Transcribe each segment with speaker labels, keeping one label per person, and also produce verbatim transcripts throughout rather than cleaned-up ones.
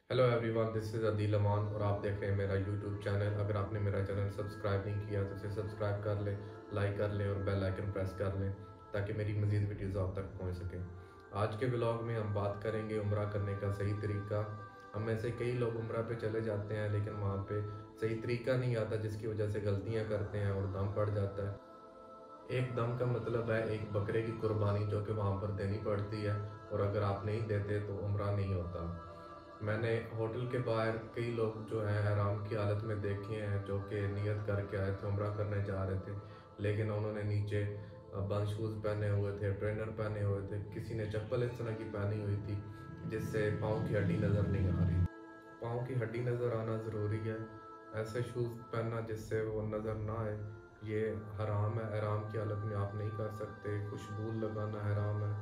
Speaker 1: Hello everyone, this is Adeel Aman और आप देख रहे हैं मेरा यूट्यूब चैनल। अगर आपने मेरा चैनल सब्सक्राइब नहीं किया तो इसे सब्सक्राइब कर लें, लाइक कर लें और बेल आइकन प्रेस कर लें ताकि मेरी मज़ीद वीडियोज़ आप तक पहुंच सकें। आज के ब्लॉग में हम बात करेंगे उम्रा करने का सही तरीका। हम में से कई लोग उम्रा पे चले जाते हैं लेकिन वहाँ पे सही तरीका नहीं आता, जिसकी वजह से गलतियाँ करते हैं और दम पड़ जाता है। एक दम का मतलब है एक बकरे की कुर्बानी जो कि वहाँ पर देनी पड़ती है, और अगर आप नहीं देते तो उम्रा नहीं होता। मैंने होटल के बाहर कई लोग जो हैं हराम की हालत में देखे हैं, जो कि नियत करके आए थे, उम्रा करने जा रहे थे, लेकिन उन्होंने नीचे बंद शूज़ पहने हुए थे, ट्रेनर पहने हुए थे, किसी ने चप्पल इस तरह की पहनी हुई थी जिससे पाँव की हड्डी नज़र नहीं आ रही। पाँव की हड्डी नज़र आना ज़रूरी है। ऐसे शूज़ पहनना जिससे वो नज़र ना आए, ये हराम है। हराम की हालत में आप नहीं कर सकते। खुशबू लगाना हराम है।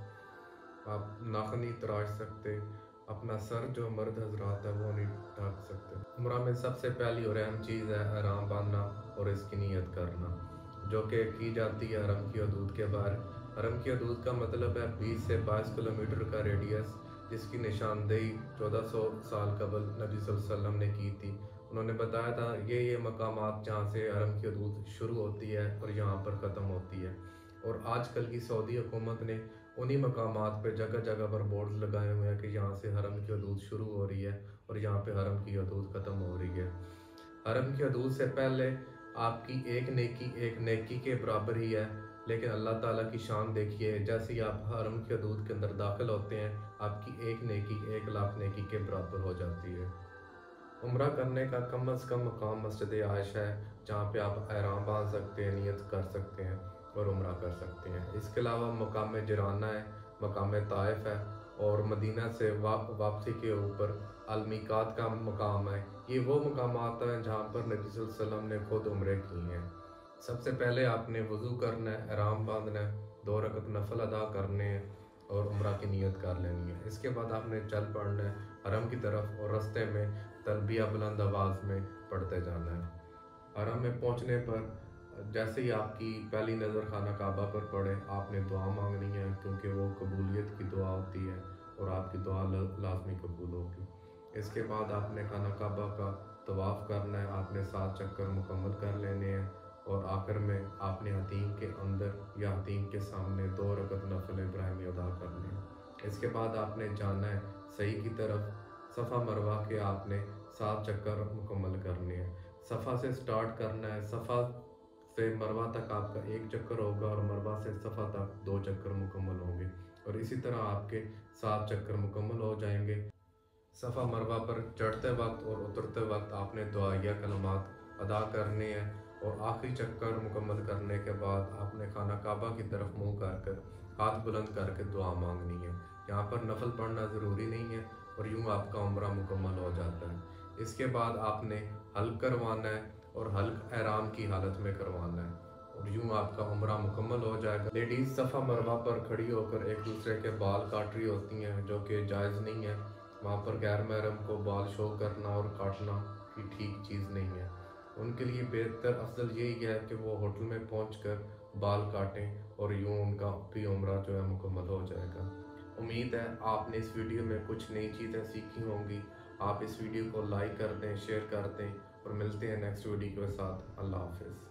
Speaker 1: आप नाखून नहीं तराश सकते। अपना सर जो मर्द हजरात है वो नहीं ढक सकते। उम्रा में सबसे पहली और अहम चीज़ है हराम बांधना और इसकी नीयत करना, जो कि की जाती है हरम की हदूद के बाहर। हरम की हदूद का मतलब है बीस से बाईस किलोमीटर का रेडियस, जिसकी निशानदेही चौदह सौ साल कबल नबी सल्लल्लाहु अलैहि वसल्लम ने की थी। उन्होंने बताया था ये ये मकामात जहाँ से हरम की हदूद शुरू होती है और यहाँ पर ख़त्म होती है। और आजकल की सऊदी हुकूमत ने उन्हीं मकामात पे जगह जगह पर बोर्ड लगाए हुए हैं कि यहाँ से हरम की हदूद शुरू हो रही है और यहाँ पे हरम की हदूद ख़त्म हो रही है। हरम की हदूद से पहले आपकी एक नेकी एक नेकी के बराबर ही है, लेकिन अल्लाह ताला की शान देखिए, जैसे ही आप हरम की हदूद के अंदर दाखिल होते हैं आपकी एक नेकी एक लाख नेकी के बराबर हो जाती है। उम्रा करने का कम अज़ कम मकाम मस्जिद आयशा है, जहाँ पे आप एहराम बांध सकते हैं, नियत कर सकते हैं और उम्रा कर सकते हैं। इसके अलावा मकाम जिराना है, मकाम ताइफ है, और मदीना से वा, वापसी के ऊपर अलमीकात का मकाम है। ये वो मकामात हैं जहाँ पर नबी सल्लल्लाहु अलैहि वसल्लम ने खुद उम्रे की हैं। सबसे पहले आपने वज़ू करना है, एहराम बांधना है, दो रकत नफल अदा करने हैं और उम्रा की नीयत कर लेनी है। इसके बाद आपने चल पड़ना है हरम की तरफ और रास्ते में तलबिया बुलंद आवाज़ में पढ़ते जाना है। हरम में पहुंचने पर जैसे ही आपकी पहली नज़र खाना काबा पर पड़े, आपने दुआ मांगनी है, क्योंकि वो कबूलियत की दुआ होती है और आपकी दुआ लाजमी कबूल होगी। इसके बाद आपने खाना काबा का तवाफ़ करना है, आपने सात चक्कर मुकम्मल कर लेने हैं और आखिर में आपने हतीम के अंदर या हतीम के सामने दो रकत नफल इब्राहिमी अदा करने हैं। इसके बाद आपने जाना है सही की तरफ। सफ़ा मरवा के आपने सात चक्कर मुकम्मल करने हैं। सफ़ा से स्टार्ट करना है, सफ़ा से मरवा तक आपका एक चक्कर होगा और मरवा से सफ़ा तक दो चक्कर मुकम्मल होंगे, और इसी तरह आपके सात चक्कर मुकम्मल हो जाएंगे। सफ़ा मरवा पर चढ़ते वक्त और उतरते वक्त आपने दुआया कलमात अदा करने हैं, और आखिरी चक्कर मुकम्मल करने के बाद आपने खाना काबा की तरफ मुँह कर कर हाथ बुलंद करके दुआ मांगनी है। यहाँ पर नफल पढ़ना ज़रूरी नहीं है और यूँ आपका उम्रा मुकम्मल हो जाता है। इसके बाद आपने हल्क करवाना है और हल्क एहराम की हालत में करवाना है, और यूँ आपका उम्रा मुकम्मल हो जाएगा। लेडीज़ सफ़ा मरवा पर खड़ी होकर एक दूसरे के बाल काट रही होती हैं, जो कि जायज़ नहीं है। वहाँ पर गैर महरम को बाल शो करना और काटना की ठीक चीज़ नहीं है। उनके लिए बेहतर अफजल यही है कि वो होटल में पहुंचकर बाल काटें और यूँ उनका भी उम्रा जो है मुकम्मल हो जाएगा। उम्मीद है आपने इस वीडियो में कुछ नई चीज़ें सीखी होंगी। आप इस वीडियो को लाइक कर दें, शेयर कर दें, और मिलते हैं नेक्स्ट वीडियो के साथ। अल्लाह हाफिज़।